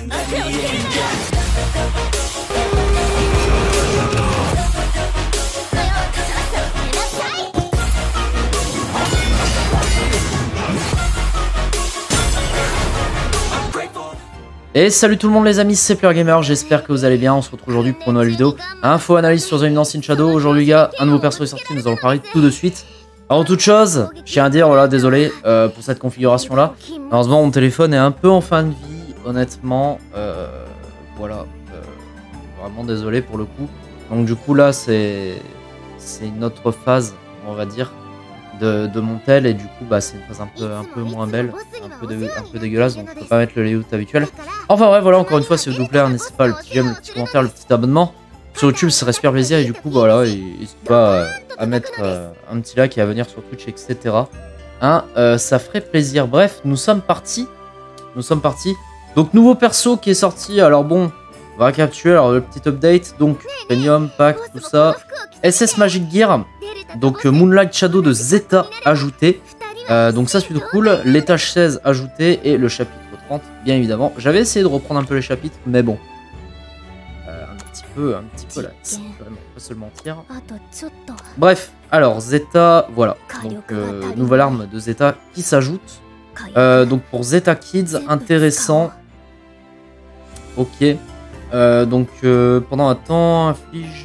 Et salut tout le monde les amis, c'est PlayerGamer, j'espère que vous allez bien. On se retrouve aujourd'hui pour une nouvelle vidéo. Info analyse sur The Eminence in Shadow. Aujourd'hui les gars, un nouveau perso est sorti, nous allons parler tout de suite. Avant toute chose, je tiens à dire, voilà, désolé pour cette configuration là. Malheureusement mon téléphone est un peu en fin de vie, honnêtement. Voilà, vraiment désolé pour le coup. Donc du coup là c'est une autre phase, on va dire, de mon tel, et du coup bah c'est une phase un peu moins belle, un peu dégueulasse, donc je peux pas mettre le layout habituel. Enfin bref, voilà, encore une fois, si vous plaît, n'hésitez pas le petit j'aime, le petit commentaire, le petit abonnement sur YouTube, ça serait super plaisir. Et du coup voilà, n'hésitez pas à mettre un petit like et à venir sur Twitch, etc. Hein, ça ferait plaisir. Bref, nous sommes partis. Donc nouveau perso qui est sorti. Alors bon, on va récapituler. Alors le petit update, donc Premium, Pack, tout ça. SS Magic Gear, donc Moonlight Shadow de Zeta ajouté. Donc ça c'est plutôt cool. L'étage 16 ajouté et le chapitre 30 bien évidemment. J'avais essayé de reprendre un peu les chapitres, mais bon, un petit peu là, on va pas se le mentir. Bref, alors Zeta, voilà, donc nouvelle arme de Zeta qui s'ajoute. Donc pour Zeta Kids, intéressant. Ok. Donc pendant un temps, inflige...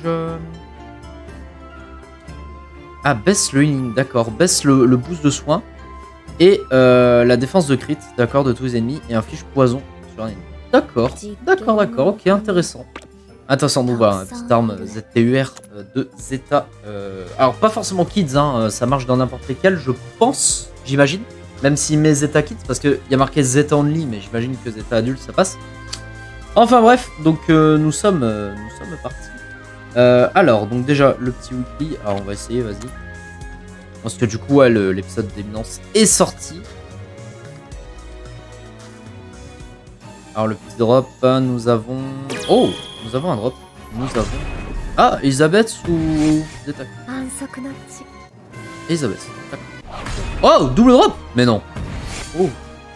Ah, baisse le healing, d'accord. Baisse le boost de soins. Et la défense de crit, d'accord, de tous les ennemis. Et inflige poison sur un ennemi. D'accord, ok, intéressant. Attention, donc voilà, petite arme ZTUR de Zeta. Alors, pas forcément Kids, hein, ça marche dans n'importe lesquels, je pense, j'imagine. Même s'il met Zeta Kids, parce qu'il y a marqué Zeta Only, mais j'imagine que Zeta Adulte, ça passe. Enfin bref, donc nous sommes partis. Alors, donc déjà, le petit weekly, alors on va essayer, vas-y. Parce que du coup, ouais, l'épisode d'Éminence est sorti. Alors, le petit drop, nous avons... Oh, nous avons un drop. Nous avons... Ah, Elisabeth ou... Elisabeth, d'accord. Oh, double drop. Mais non. Oh.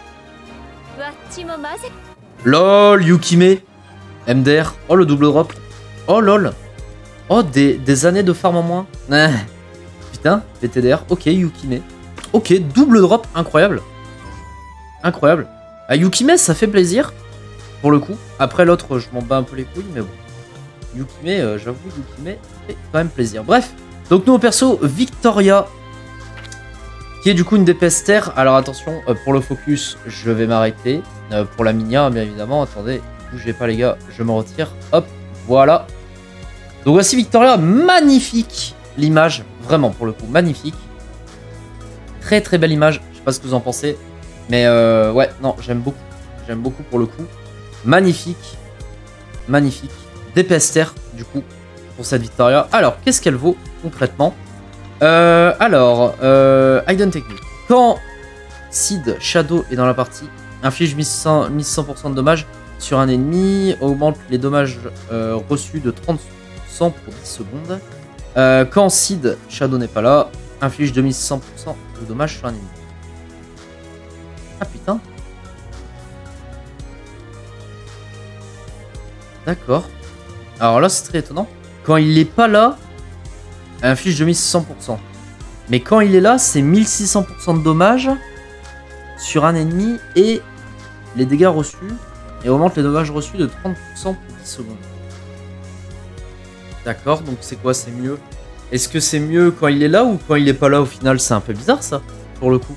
LOL, Yukime. MDR. Oh, le double drop. Oh, lol. Oh, des années de farm en moins. Putain, BTDR. Ok, Yukime. Ok, double drop, incroyable. Incroyable. Ah, Yukime, ça fait plaisir. Pour le coup. Après, l'autre, je m'en bats un peu les couilles, mais bon. Yukime, j'avoue, Yukime, fait quand même plaisir. Bref, donc nouveau perso, Victoria. Qui est du coup une DPS terre. Alors attention, pour le focus, je vais m'arrêter. Pour la minia, bien évidemment. Attendez, bougez pas les gars, je me retire. Hop, voilà. Donc voici Victoria, magnifique l'image, vraiment pour le coup, magnifique. Très très belle image, je sais pas ce que vous en pensez. Mais ouais, non, j'aime beaucoup pour le coup. Magnifique, magnifique. DPS terre, du coup, pour cette Victoria. Alors, qu'est-ce qu'elle vaut concrètement? Alors, Hidden Technique. Quand Sid Shadow est dans la partie, inflige 1100% de dommages sur un ennemi, augmente les dommages reçus de 30% pour 10 secondes. Quand Sid Shadow n'est pas là, inflige 2100% de dommages sur un ennemi. Ah putain. D'accord. Alors là, c'est très étonnant. Quand il n'est pas là, elle inflige 2100%. Mais quand il est là, c'est 1600% de dommages sur un ennemi et les dégâts reçus. Et augmente les dommages reçus de 30% pour 10 secondes. D'accord, donc c'est quoi? C'est mieux? Est-ce que c'est mieux quand il est là ou quand il est pas là au final? C'est un peu bizarre ça, pour le coup.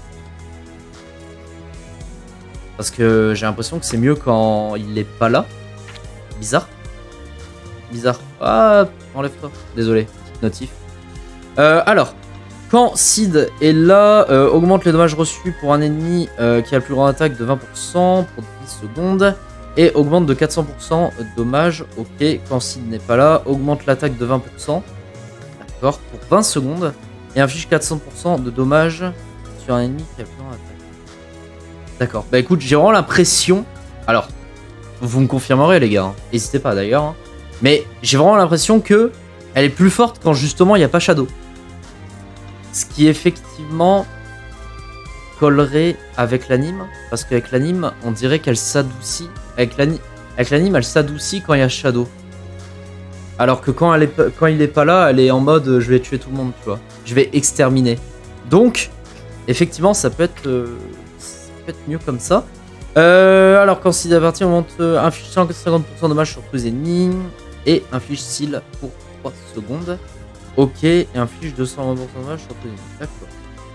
Parce que j'ai l'impression que c'est mieux quand il est pas là. Bizarre. Bizarre. Ah, enlève-toi. Désolé, petite notif. Alors, quand Sid est là, augmente les dommages reçus pour un ennemi qui a le plus grand attaque de 20% pour 10 secondes. Et augmente de 400% de dommages. Ok, quand Sid n'est pas là, augmente l'attaque de 20%. D'accord, pour 20 secondes. Et inflige 400% de dommages sur un ennemi qui a plus grand attaque. D'accord, bah écoute, j'ai vraiment l'impression... Alors, vous me confirmerez les gars, hein. N'hésitez pas d'ailleurs. Hein. Mais j'ai vraiment l'impression que elle est plus forte quand justement il n'y a pas Shadow. Ce qui effectivement collerait avec l'anime. Parce qu'avec l'anime, on dirait qu'elle s'adoucit. Avec l'anime... Avec l'anime, elle s'adoucit quand il y a Shadow. Alors que quand il est pas là, elle est en mode je vais tuer tout le monde, tu vois. Je vais exterminer. Donc, effectivement, ça peut être mieux comme ça. Alors, quand c'est parti, on monte inflige 150% de dommages sur tous les ennemis et inflige seal pour 3 secondes. Ok, et inflige 220% de dommages sur tous les ennemis. D'accord.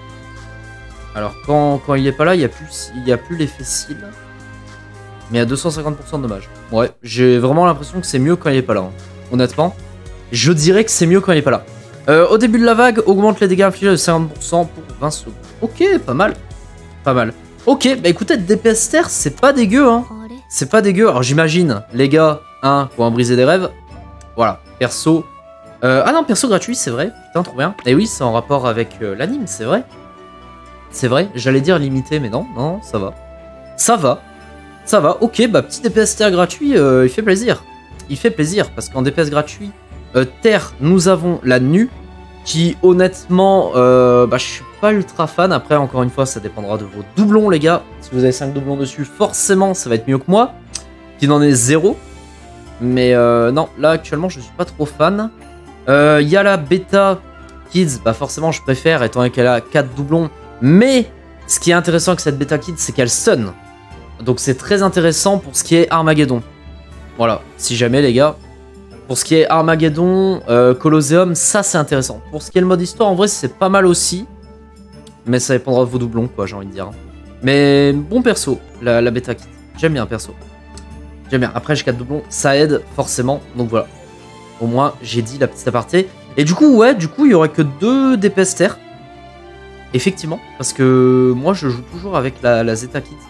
Alors, quand il est pas là, il y a plus l'effet seal. Mais à 250% de dommages. Ouais, j'ai vraiment l'impression que c'est mieux quand il est pas là. Hein. Honnêtement, je dirais que c'est mieux quand il est pas là. Au début de la vague, augmente les dégâts infligés de 50% pour 20 secondes. Ok, pas mal. Pas mal. Ok, bah écoutez, DPS terre, c'est pas dégueu, hein. C'est pas dégueu. Alors j'imagine, les gars, pour en briser des rêves. Voilà, perso. Ah non, perso gratuit, c'est vrai. Putain, trop bien. Et oui, c'est en rapport avec l'anime, c'est vrai. C'est vrai, j'allais dire limité, mais non, non, ça va. Ça va. Ça va, ok, bah petit DPS terre gratuit, il fait plaisir. Il fait plaisir, parce qu'en DPS gratuit, terre, nous avons la nue, qui honnêtement, je suis pas ultra fan. Après, encore une fois, ça dépendra de vos doublons, les gars. Si vous avez 5 doublons dessus, forcément, ça va être mieux que moi, qui n'en est 0. Mais non, là, actuellement, je suis pas trop fan. Il y a la bêta Kids, bah forcément, je préfère, étant donné qu'elle a 4 doublons. Mais, ce qui est intéressant avec cette bêta Kids, c'est qu'elle stun. Donc c'est très intéressant pour ce qui est Armageddon. Voilà, si jamais les gars. Pour ce qui est Armageddon, Colosseum, ça c'est intéressant. Pour ce qui est le mode histoire, en vrai c'est pas mal aussi. Mais ça dépendra de vos doublons, quoi, j'ai envie de dire. Mais bon perso, la bêta kit. J'aime bien perso. J'aime bien. Après j'ai 4 doublons, ça aide forcément. Donc voilà. Au moins j'ai dit la petite aparté. Et du coup, ouais, il y aurait que 2 DPS terre. Effectivement, parce que moi je joue toujours avec la Zeta Kit.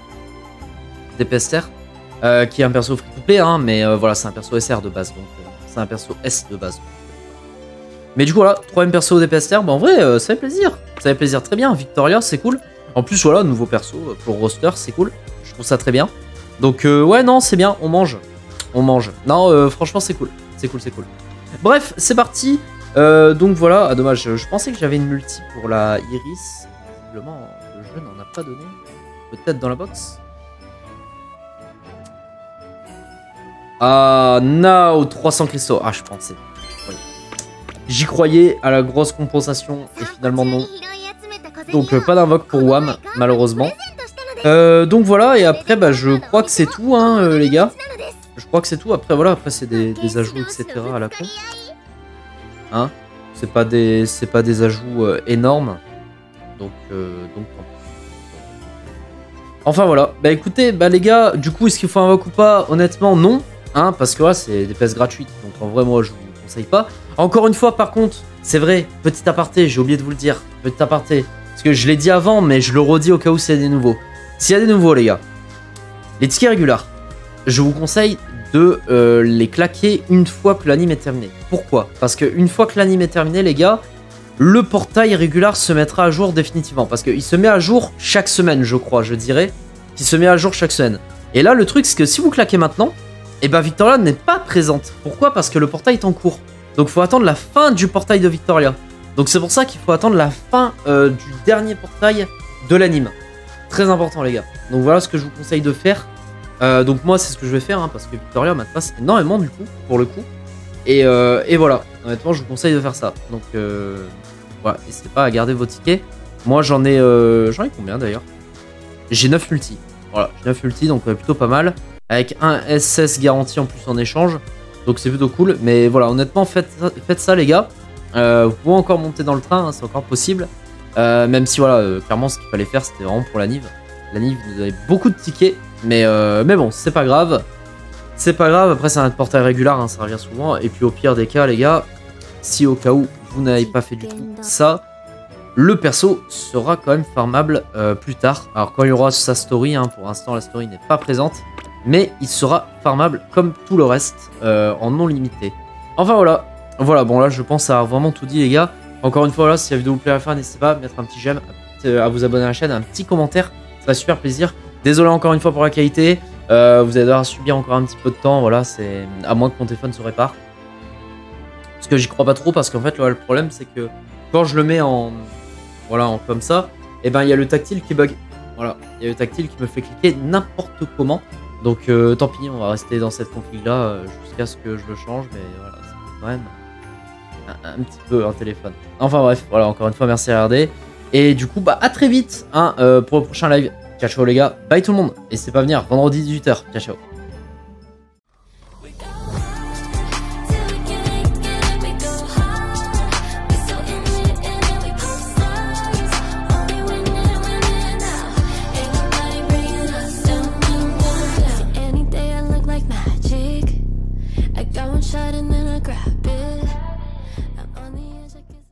DPS terre. Qui est un perso free-to-play, hein, mais voilà, c'est un perso SR de base, donc c'est un perso S de base. Mais du coup, voilà, 3ème perso DPS terre, bah en vrai, ça fait plaisir. Ça fait plaisir, très bien. Victoria, c'est cool. En plus, voilà, nouveau perso pour le roster, c'est cool. Je trouve ça très bien. Donc, ouais, non, c'est bien, on mange. On mange. Non, franchement, c'est cool. C'est cool, c'est cool. Bref, c'est parti. Donc voilà, ah, dommage, je pensais que j'avais une multi pour la Iris. Visiblement, le jeu n'en a pas donné. Peut-être dans la box. Ah, now 300 cristaux. Ah, je pensais. J'y croyais à la grosse compensation et finalement non. Donc pas d'invoque pour Wham, malheureusement. Donc voilà, et après bah, je crois que c'est tout, hein, les gars. Je crois que c'est tout. Après voilà, après c'est des ajouts, etc. à la con. Hein, c'est pas des ajouts énormes. Donc enfin voilà. Bah écoutez, bah les gars, du coup, est-ce qu'il faut invoque ou pas? Honnêtement, non. Hein, parce que là, c'est des pièces gratuites. Donc en vrai, moi, je vous conseille pas. Encore une fois, par contre, c'est vrai, petit aparté, j'ai oublié de vous le dire. Petit aparté. Parce que je l'ai dit avant, mais je le redis au cas où s'il y a des nouveaux. S'il y a des nouveaux, les gars, les tickets régulars, je vous conseille de les claquer une fois que l'anime est terminé. Pourquoi? Parce qu'une fois que l'anime est terminé, les gars, le portail régular se mettra à jour définitivement. Parce qu'il se met à jour chaque semaine, je crois, je dirais. Il se met à jour chaque semaine. Et là, le truc, c'est que si vous claquez maintenant, et bah Victoria n'est pas présente. Pourquoi? Parce que le portail est en cours. Donc il faut attendre la fin du portail de Victoria. Donc c'est pour ça qu'il faut attendre la fin du dernier portail de l'anime. Très important les gars. Donc voilà ce que je vous conseille de faire. Donc moi c'est ce que je vais faire, hein, parce que Victoria m'intéresse énormément du coup, pour le coup. Et voilà, honnêtement je vous conseille de faire ça. Donc voilà, n'hésitez pas à garder vos tickets. Moi j'en ai combien d'ailleurs? J'ai 9 multi. Voilà, j'ai 9 multi, donc plutôt pas mal. Avec un SS garanti en plus en échange. Donc c'est plutôt cool. Mais voilà, honnêtement, faites ça les gars. Vous pouvez encore monter dans le train, hein, c'est encore possible. Même si voilà, clairement ce qu'il fallait faire c'était vraiment pour la Nive. La Nive nous avait beaucoup de tickets. Mais bon, c'est pas grave. C'est pas grave, après c'est un portail régulier, hein, ça revient souvent. Et puis au pire des cas les gars, si au cas où vous n'avez pas fait du tout ça, le perso sera quand même farmable plus tard. Alors quand il y aura sa story, hein, pour l'instant la story n'est pas présente. Mais il sera farmable comme tout le reste en non limité. Enfin voilà. Voilà, bon là je pense avoir vraiment tout dit les gars. Encore une fois là, si la vidéo vous plaît à la fin, n'hésitez pas à mettre un petit j'aime, à vous abonner à la chaîne, un petit commentaire. Ça va super plaisir. Désolé encore une fois pour la qualité. Vous allez devoir subir encore un petit peu de temps. Voilà, c'est à moins que mon téléphone se répare. Parce que j'y crois pas trop, parce qu'en fait là, le problème c'est que quand je le mets en... Voilà, en comme ça, et ben il y a le tactile qui bug. Voilà, il y a le tactile qui me fait cliquer n'importe comment. Donc tant pis, on va rester dans cette config là jusqu'à ce que je le change, mais voilà, c'est quand même un petit peu un téléphone. Enfin bref, voilà, encore une fois, merci à RD. Et du coup, bah à très vite hein, pour le prochain live. Ciao ciao les gars, bye tout le monde. N'hésitez pas à venir vendredi 18h. Ciao ciao.